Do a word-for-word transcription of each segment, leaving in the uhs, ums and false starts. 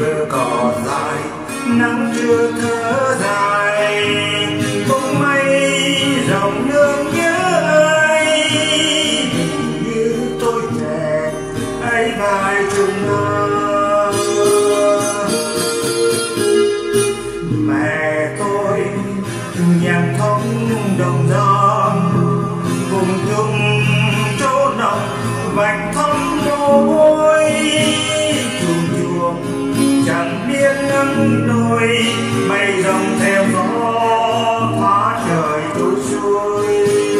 cỏ dài, nắng chưa thở dài, bóng mây dòng nước nhớ ai, như tôi trẻ ấy vài chục năm. Mẹ tôi nhạc thống đồng giang, vùng thung chỗ nồng vạch thăm môi, chuông chuông chẳng biết nắng đôi, mây rồng theo gió phá trời trôi xuôi.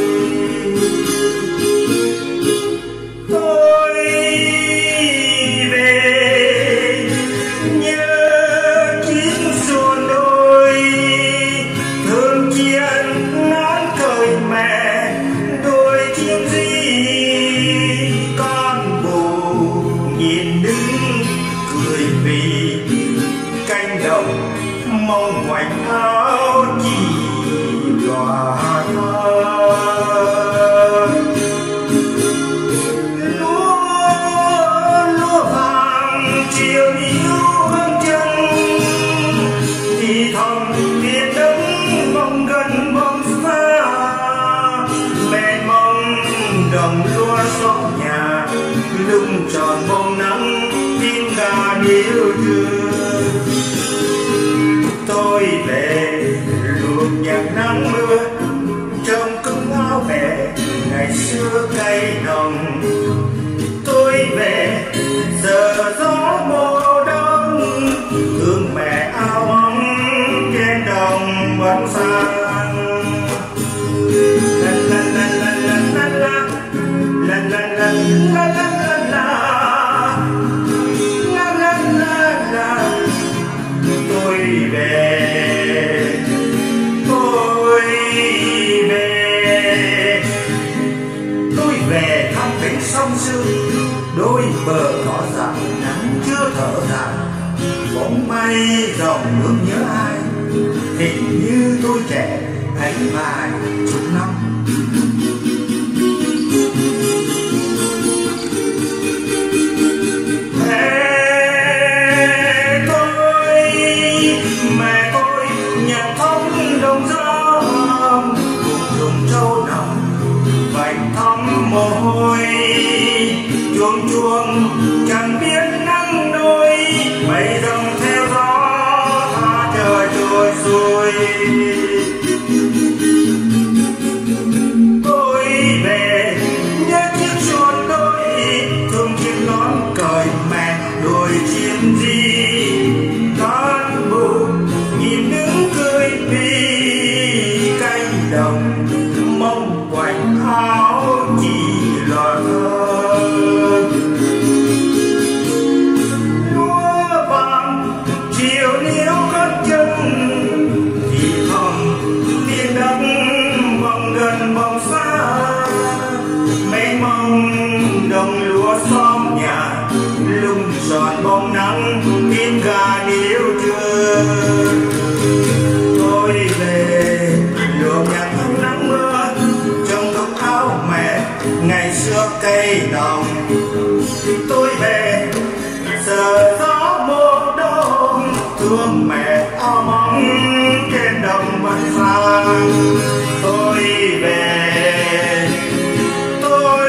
Tôi về nhớ chiếc xuồng đôi, thương chiên ngán cười mẹ đôi chim gì, con bồ nhìn đứng cười vì cánh đồng mong ngoảnh áo chỉ đóa thơ. Lúa lúa vàng chiều níu hương chân, thì thầm biết đất mong gần mong xa, mẹ mong đồng lúa xóm nhà lưng tròn bông nắng, tim gà điêu thương. Tôi về luồng nhạc nắng mưa trong cứng áo mẹ ngày xưa cay nồng. Tôi về giờ gió mùa đông, thương mẹ áo ấm trên đồng vẫn sang. La la la la la la la la la la la la. Tôi về, tôi về, tôi về thăm cánh sông sương, đôi bờ cỏ dại nắng chưa thở dài, bóng mây dòng nước nhớ ai, hình như tôi trẻ ấy vài chục năm. Mồ hôi chuông chuông chẳng biết nắng đôi, mây rồng theo gió tha trời trôi xuôi. Tôi về nhớ chiếc xuồng đôi, thương chim nón cởi mẹ đôi chim gì, con bồ nhìn đứng cười vì cánh đồng mong quạnh áo chỉ lọt thơ. Lúa vàng chiều níu cất chân, thì thầm tiên đất vòng gần vòng xa, mênh mông đồng lúa xóm nhà lung tròn bóng nắng, tim gà điêu thương. Tôi về luồng nhạc thấm nắng mưa trong góc áo mẹ ngày xưa cây đồng. Tôi về giờ gió mùa đông, thương mẹ áo mong trên đồng vẫn sang. Tôi về, tôi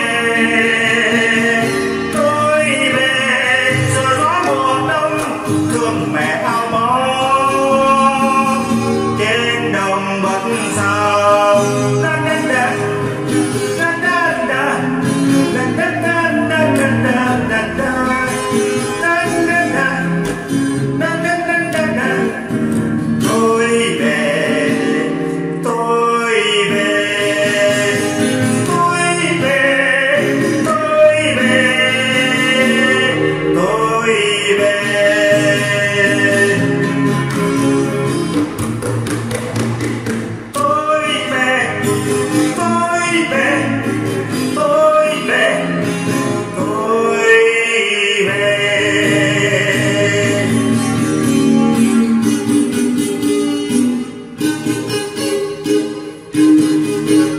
về, tôi về giờ gió mùa đông, thương mẹ áo mong trên đồng vẫn sang. Thank you.